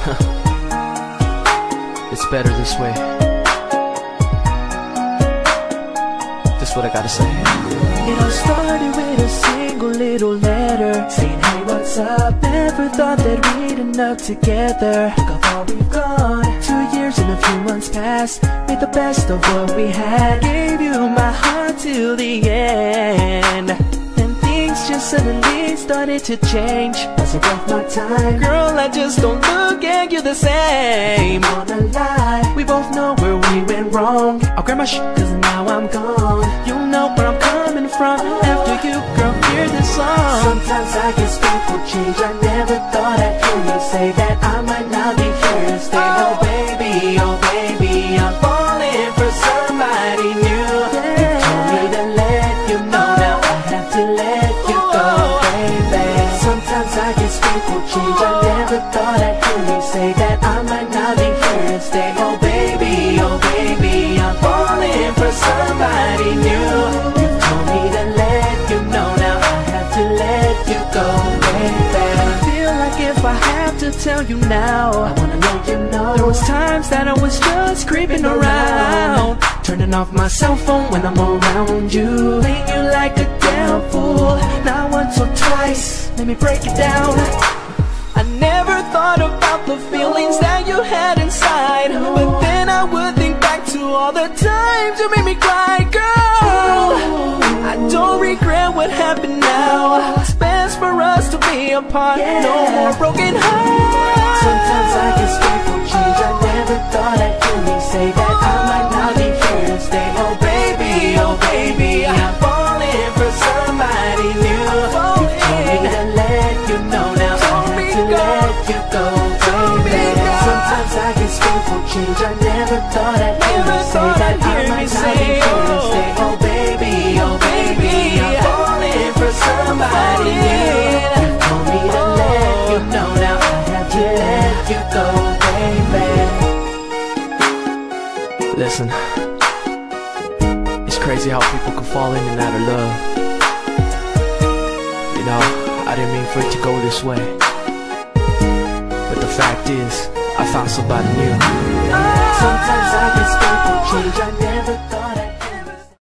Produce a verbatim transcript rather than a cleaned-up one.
It's better this way. That's what I gotta say. It all started with a single little letter saying, hey, what's up? Never thought that we'd end up together. Look how far we've gone. Two years and a few months past. Made the best of what we had. Gave you my heart till the end. And things just suddenly started to change. Was it worth my time? Girl, I just don't look at you the same. I'm gonna lie, we both know where we went wrong. I'll grab my shit cause now I'm gone. You know where I'm coming from. After you, girl, hear this song. Sometimes I guess people change. I never thought I'd hear you say that I might not be here to stay. Oh baby, oh baby, I'm falling for somebody new. You told me to let you know, now I have to let you go, baby. Sometimes I guess people change. I never thought I'd hear you say that I might not be here to stay. Oh baby, oh baby, I'm falling for somebody new. You told me to let you know, now I have to let you go, baby. I feel like if I have to tell you now, I wanna know you know. There was times that I was just creeping around, turning off my cell phone when I'm around you, playing you like a damn fool. Not once or twice, let me break it down. I never thought about the feelings that you had inside, but then I would think back to all the times you made me cry. Girl, I don't regret what happened now. It's best for us to be apart, no more broken hearts. Sometimes I guess people change. I never thought I'd hear me say that I might not be here to stay. Oh baby, oh baby, I'm falling for somebody new. You told me to let you know, now I have to let you go, baby. Sometimes I guess people change. I never thought I'd hear me say that I might not be here to stay. Oh baby, oh baby, I'm falling for somebody new. You told me to let you know, now I have to let you go, baby. Listen, it's crazy how people can fall in and out of love. You know, I didn't mean for it to go this way, but the fact is, I found somebody new. Sometimes I guess people change. I never